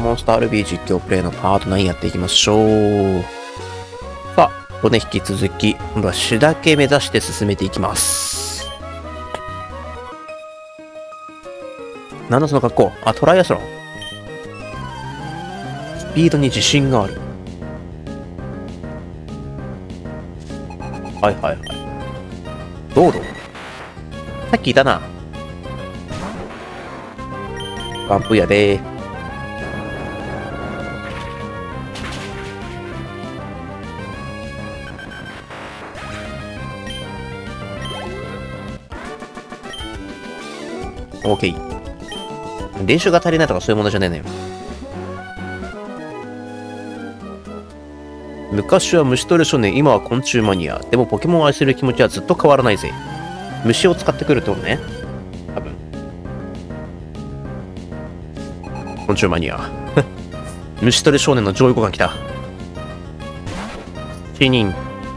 モンスター RB 実況プレイのパート9やっていきましょう。さあ、引き続き、今度は主だけ目指して進めていきます。なんだその格好。あ、トライアスロン。スピードに自信がある。はいはいはい。どうぞ。さっきいたな。ワンプやでー。オーケー。練習が足りないとかそういうものじゃねえのよ。昔は虫取り少年、今は昆虫マニア。でもポケモンを愛する気持ちはずっと変わらないぜ。虫を使ってくるってことね。多分。昆虫マニア。虫取り少年の上位互換来た。死人。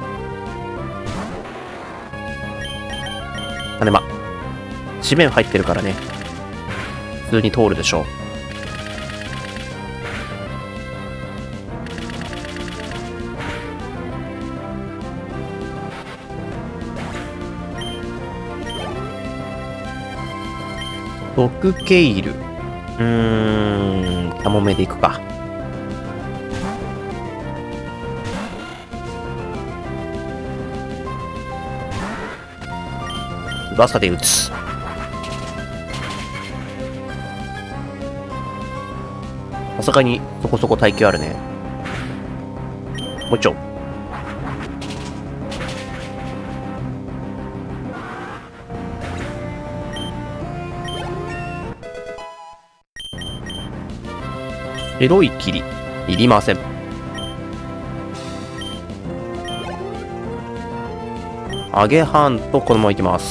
種馬。地面入ってるからね。普通に通るでしょう。ドクケイル。カモメでいくか。噂で打つ。さすがにそこそこ耐久あるね。もう一丁。白い霧いりません。揚げ半とこのままいきます。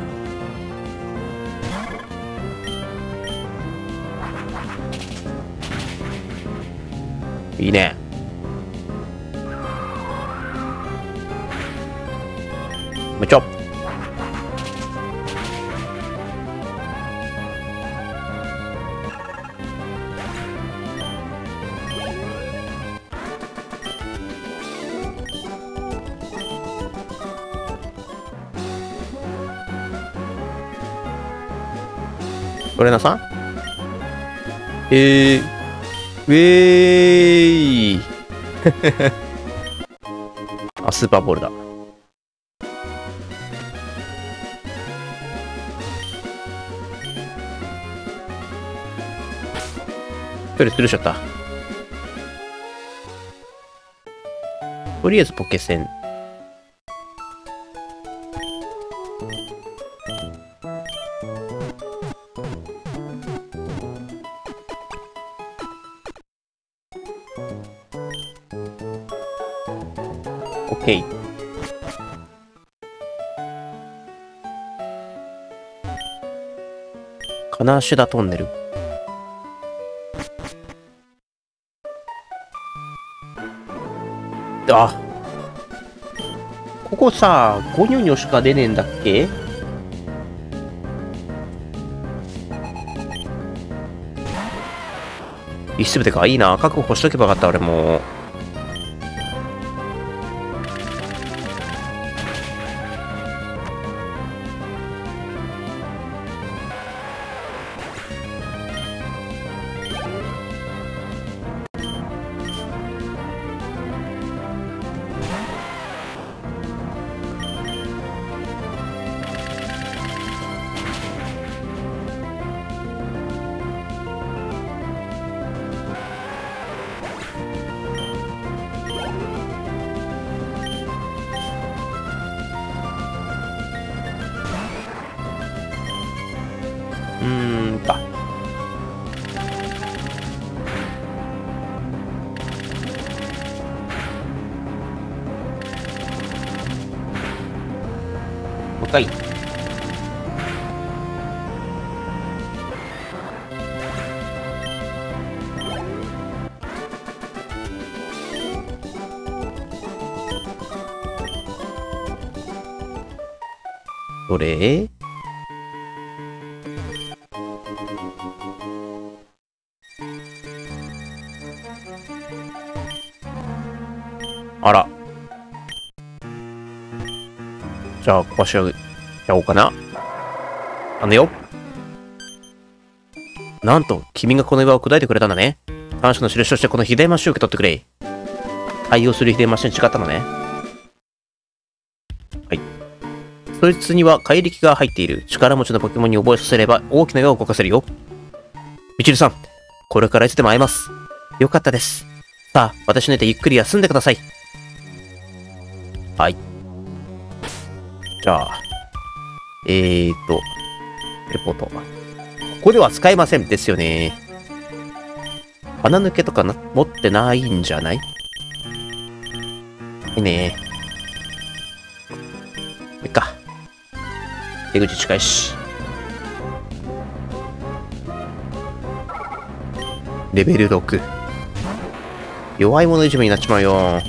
いいね。もうちょ。トレーナーさんウェーイあ、スーパーボールだ。一人スルーしちゃった。とりあえずポケセン。オッケー。金シュダトンネル。あ、ここさ、ゴニョニョしか出ねえんだっけ？一部てか、いいな。確保しとけばよかった、俺も。深い。どれ？ あら。じゃあ、壊しちゃおうかな。よ。なんと、君がこの岩を砕いてくれたんだね。感謝の印としてこの秘伝マシンを受け取ってくれ。対応する秘伝マシン違ったのね。はい。そいつには怪力が入っている。力持ちのポケモンに覚えさせれば大きな岩を動かせるよ。みちるさん、これからいつでも会えます。よかったです。さあ、私の家でゆっくり休んでください。はい。じゃあ、レポート。ここでは使えませんですよね。鼻抜けとか持ってないんじゃない？いいね。いっか。出口近いし。レベル6。弱い者いじめになっちまうよ。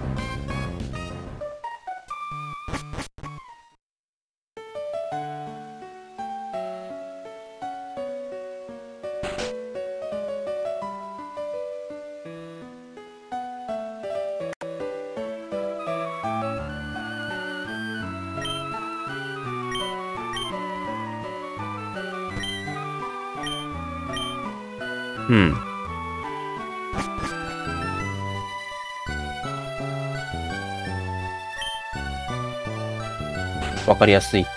うん。わかりやすい。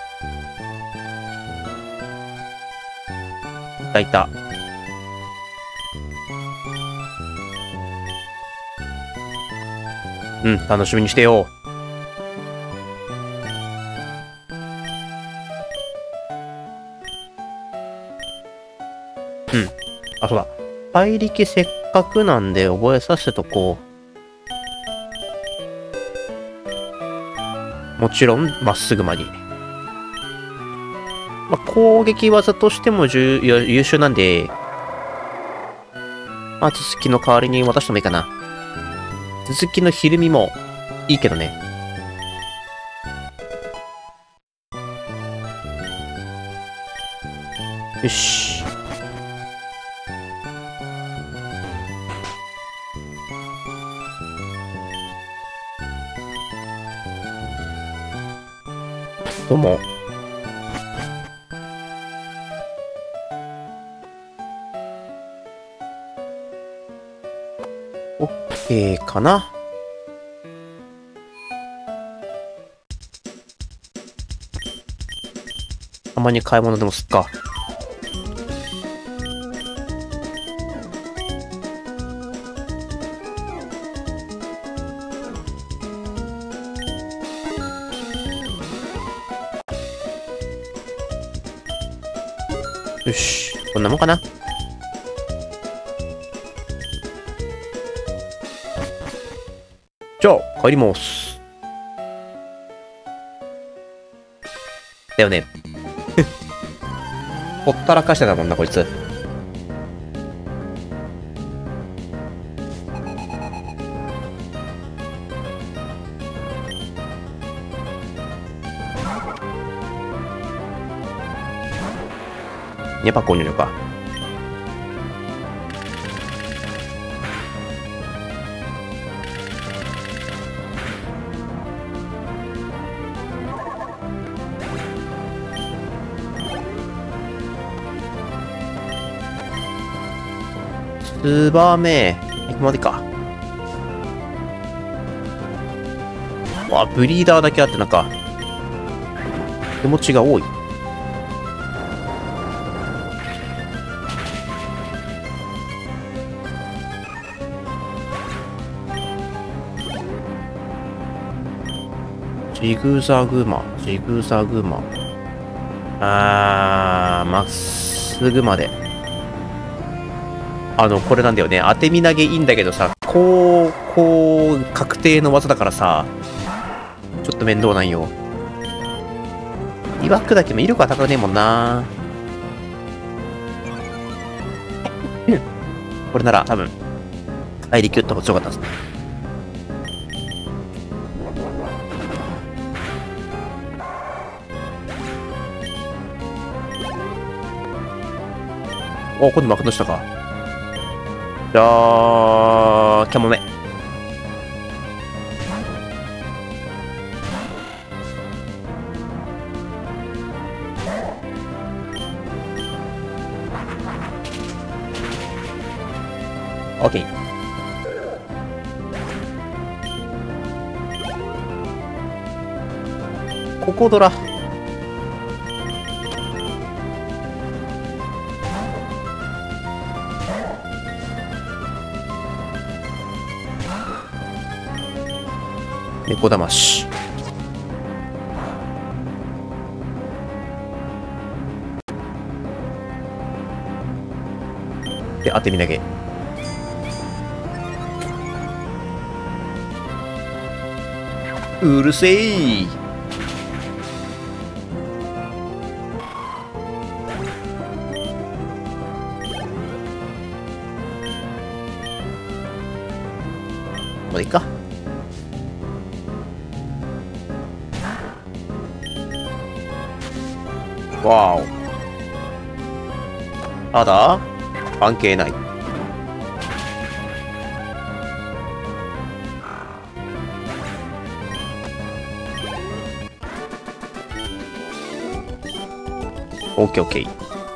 いた。うん、楽しみにしてよ。うん。あ、そうだ。怪力せっかくなんで覚えさせとこう。もちろん、まっすぐ間に。まあ、攻撃技としても優秀なんで、まあ、続きの代わりに渡してもいいかな。続きのひるみもいいけどね。よし。どうも。オッケーかな。たまに買い物でもすっか。よし、こんなもんかな。じゃあ、帰ります。だよね。ほったらかしてたもんな、こいつ。ニャパコニョニョか。ツバメ。ここまでか。わ、ブリーダーだけあってなんか、気持ちが多い。ジグザグマ、ジグザグマ。まっすぐまで。これなんだよね。当て身投げいいんだけどさ、確定の技だからさ、ちょっと面倒なんよ。岩砕きも威力は高くねえもんな。これなら多分、怪力打った方が強かったですね。お、今度幕の下か。じゃあ、キャモメ。 オッケー。ここドラ。猫だまし。で、当て身投げ。うるせえ。もういいか。わお。ただ関係ない。オッケーオッケー。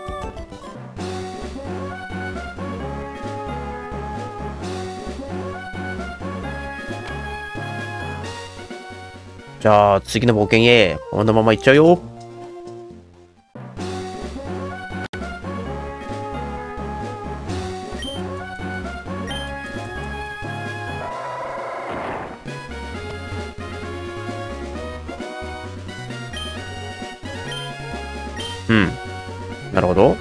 じゃあ次の冒険へこのまま行っちゃうよ。うん。なるほど。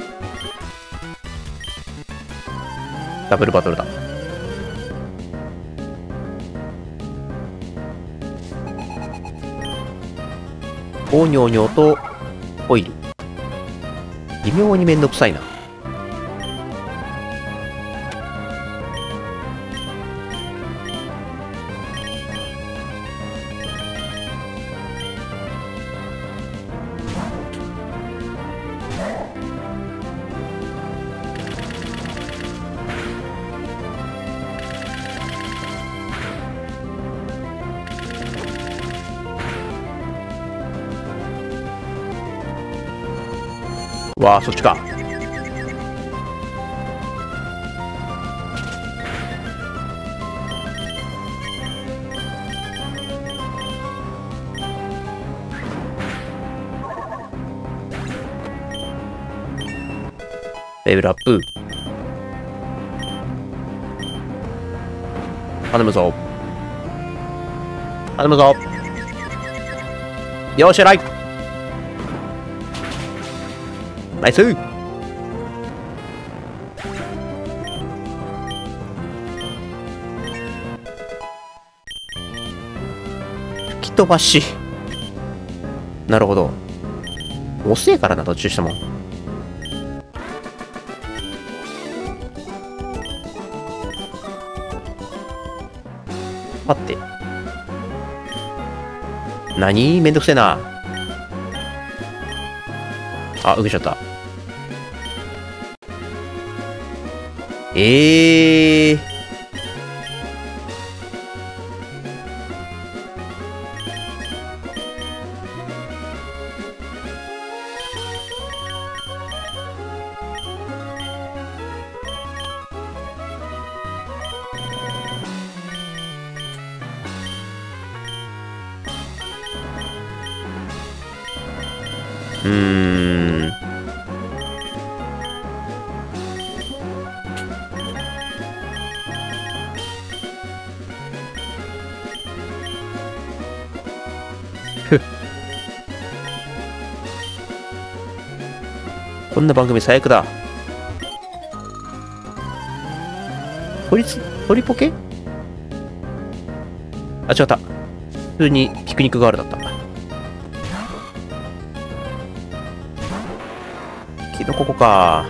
ダブルバトルだ。おにょにょとオイル。微妙にめんどくさいな。わあ、そっちか。レベルアップ。頼むぞ。頼むぞ。よっしゃらい。ナイス。吹き飛ばし。なるほど。遅えからな、途中したもん。待って。何？めんどくせえな。あ、受けちゃった。こんな番組最悪だ。鳥ポケ？あ、違った。普通にピクニックガールだった。キノココか。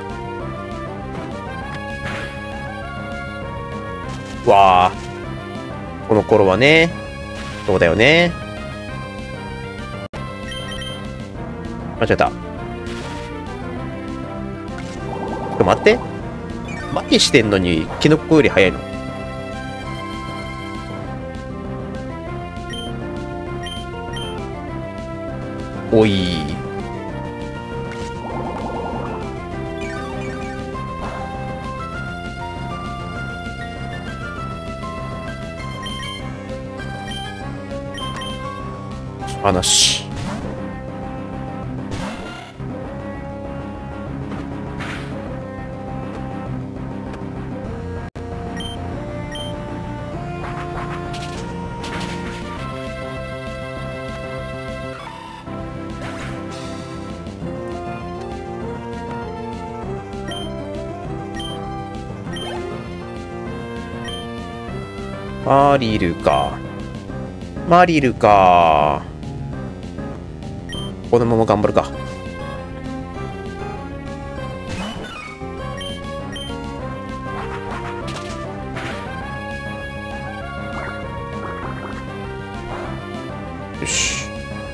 わあ。この頃はね。そうだよね。間違えた。待って。麻痺してんのにキノコより早いの。おい。 話。マリルか。マリルか。このまま頑張るか。よし。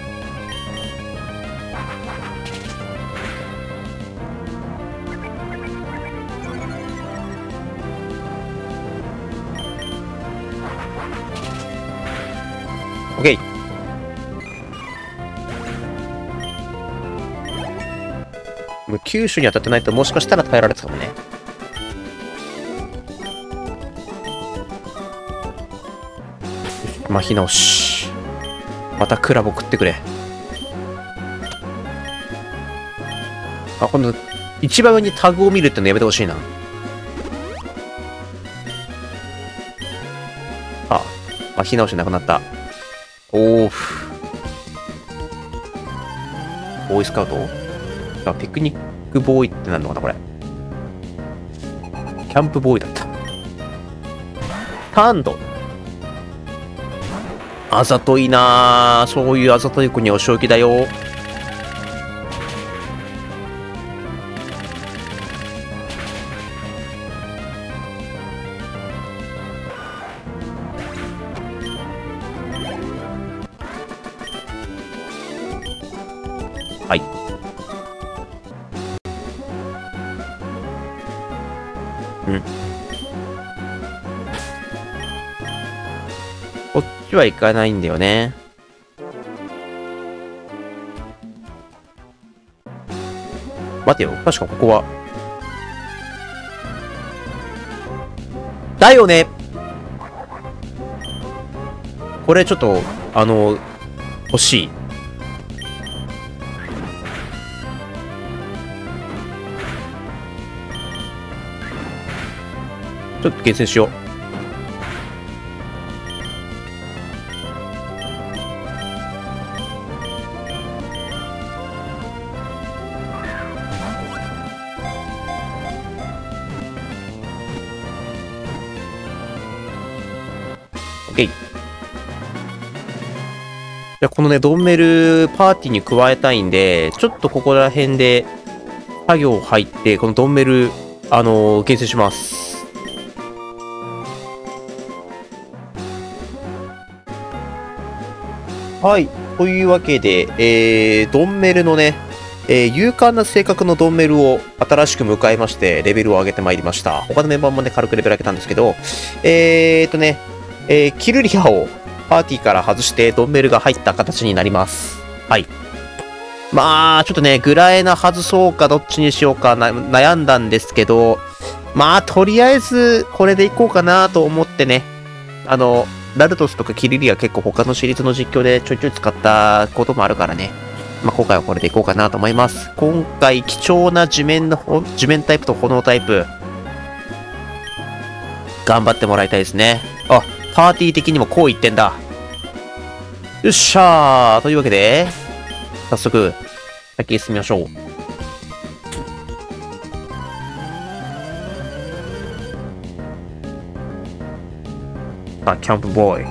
オッケー。無球種に当たってないともしかしたら耐えられてたかもね。麻痺直し。またクラブを食ってくれ。あ、今度一番上にタグを見るってのやめてほしいな。あ、麻痺直しなくなった。おーふ。ボーイスカウト？あ、ピクニックボーイってなんのかなこれ。キャンプボーイだった。ターンド。あざといなぁ。そういうあざとい子にお仕置きだよ。はい。うん。こっちは行かないんだよね。待てよ。確かここは。だよね。これちょっと、欲しい。ちょっと厳選しよう。OK。じゃあこのね、ドンメルパーティーに加えたいんで、ちょっとここら辺で作業入って、このドンメル、厳選します。はい。というわけで、ドンメルのね、勇敢な性格のドンメルを新しく迎えまして、レベルを上げてまいりました。他のメンバーもね、軽くレベル上げたんですけど、キルリアをパーティーから外して、ドンメルが入った形になります。はい。まあ、ちょっとね、グラエナ外そうか、どっちにしようか悩んだんですけど、まあ、とりあえず、これでいこうかなと思ってね、ラルトスとかキリリア結構他のシリーズの実況でちょいちょい使ったこともあるからね。まあ、今回はこれでいこうかなと思います。今回貴重な地面タイプと炎タイプ。頑張ってもらいたいですね。あ、パーティー的にもこう言ってんだ。よっしゃー。というわけで、早速、先へ進みましょう。あ、キャンプボーイ。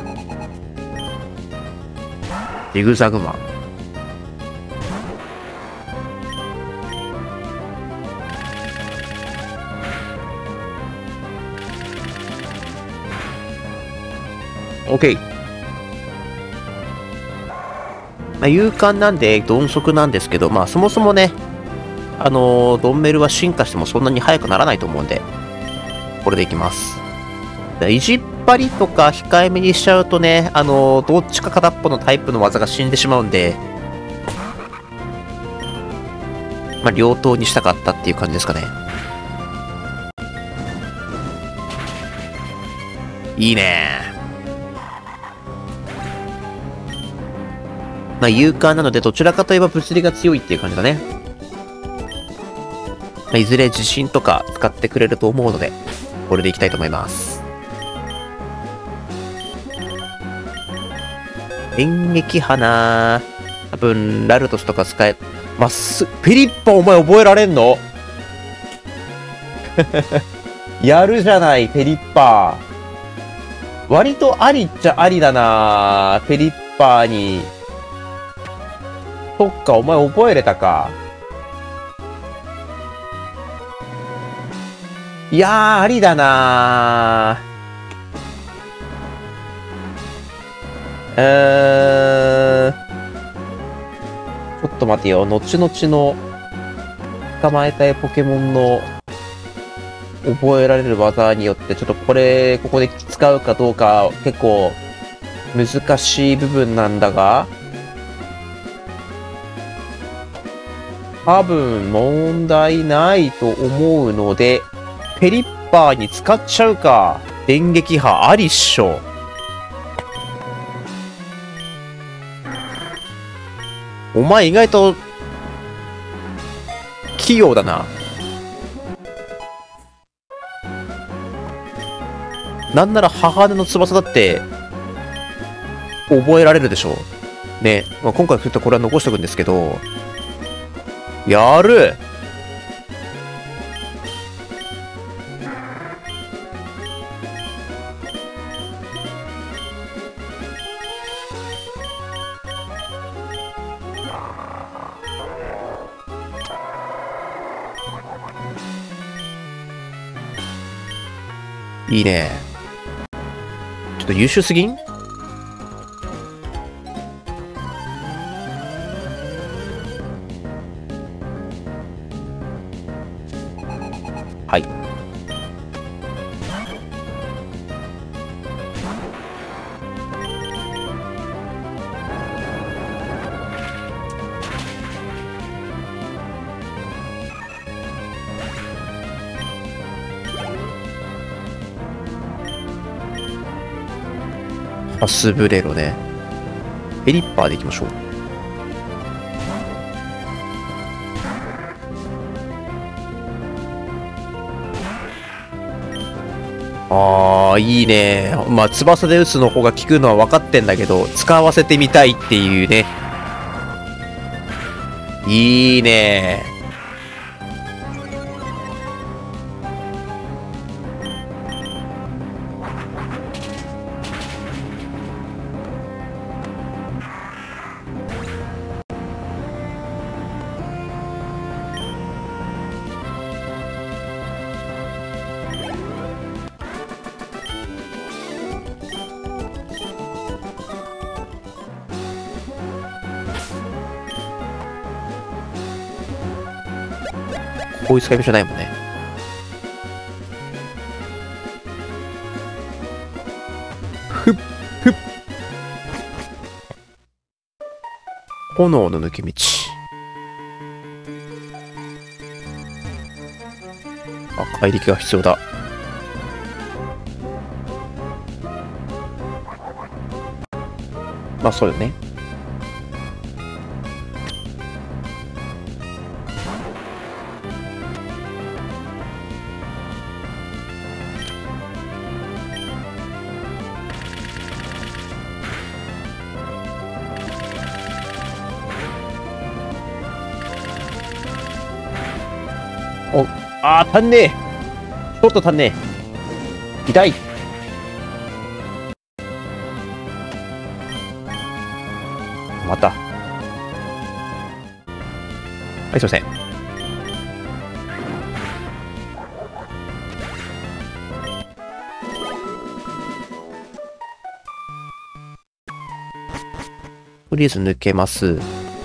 ジグザグマン。OK。まあ、勇敢なんで、鈍足なんですけど、まあ、そもそもね、ドンメルは進化してもそんなに速くならないと思うんで、これでいきます。意地っ張りとか控えめにしちゃうとね、どっちか片っぽのタイプの技が死んでしまうんで、まあ、両党にしたかったっていう感じですかね。いいねまあ、勇敢なので、どちらかといえば物理が強いっていう感じだね。まあ、いずれ地震とか使ってくれると思うので、これでいきたいと思います。電撃花。多分、ラルトスとか使え、ペリッパお前覚えられんのやるじゃない、ペリッパー。割とありっちゃありだなペリッパーに。そっか、お前覚えれたか。いやー、ありだなちょっと待てよ。後々の捕まえたいポケモンの覚えられる技によって、ちょっとここで使うかどうか結構難しい部分なんだが、多分問題ないと思うので、ペリッパーに使っちゃうか。電撃波ありっしょ。お前意外と器用だな。なんなら母姉の翼だって覚えられるでしょ。ね。まあ、今回ちょっとこれは残しておくんですけど、やる。いいね。ちょっと優秀すぎん？はい。パスブレロね。ペリッパーでいきましょう。ああ、いいね。まあ、翼で撃つの方が効くのは分かってんだけど、使わせてみたいっていうね。いいね。こういう使い道じゃないもんね。ふっふっ。炎の抜け道。あ、怪力が必要だ。まあそうよね。足んねえ。ちょっと足んねえ。痛い。また。はい、すいません。とりあえず抜けます。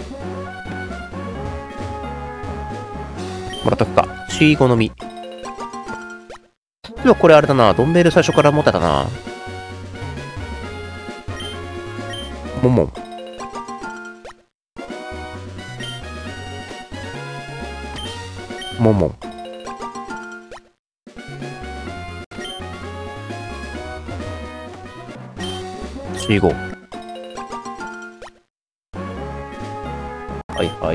もらっとくか。シーゴの実。でもこれあれだな。ドンベル最初から持ってたな。モンモン。モンモン。シーゴ。 はいはい。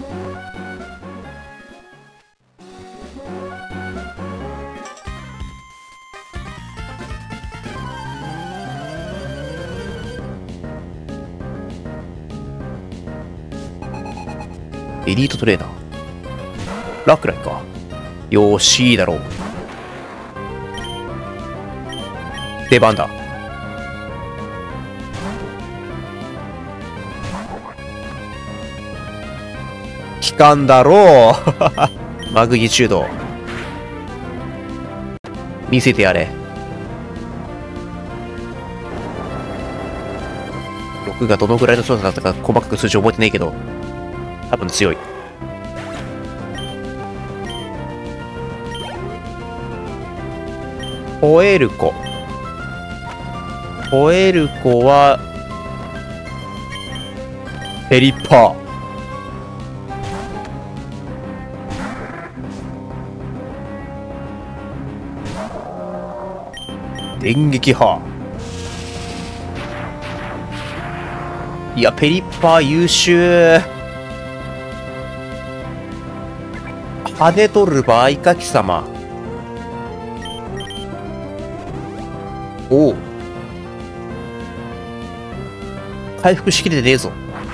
エリートトレーナー。ラクライか。よーし、いいだろう。出番だ。効かんだろう。マグニチュード。見せてやれ。6がどのぐらいの強さだったか細かく数字覚えてないけど、多分強い。ホエルコ。ホエルコは、ペリッパー。電撃波。いや、ペリッパー優秀。跳ね取る場合か、貴様。おう。回復しきれてねえぞ。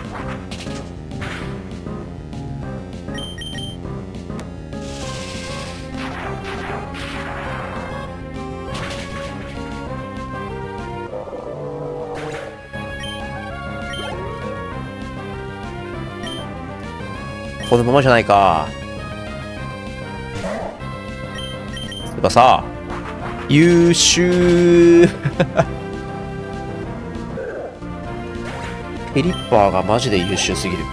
このままじゃないか。つうかさ、優秀ペリッパーがマジで優秀すぎる。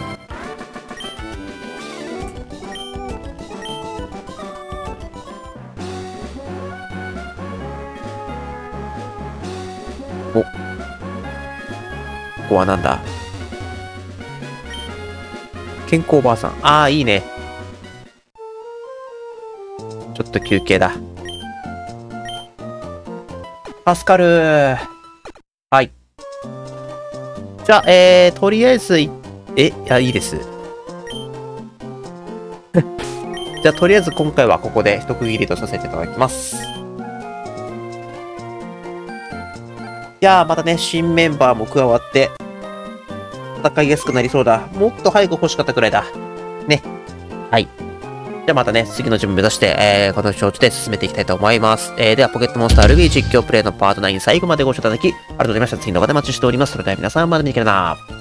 お、ここはなんだ。健康ばあさん。ああ、いいね。ちょっと休憩だ。助かるー。はい。じゃあ、とりあえずいや、いいです。じゃあ、とりあえず今回はここで一区切りとさせていただきます。いやー、またね、新メンバーも加わって、戦いやすくなりそうだ。もっと早く欲しかったくらいだ。ね。はい。じゃあまたね、次の自分目指して、この承知で進めていきたいと思います。では、ポケットモンスタールビー実況プレイのパート9最後までご視聴いただき、ありがとうございました。次の動画でお待ちしております。それでは皆さん、また見てください。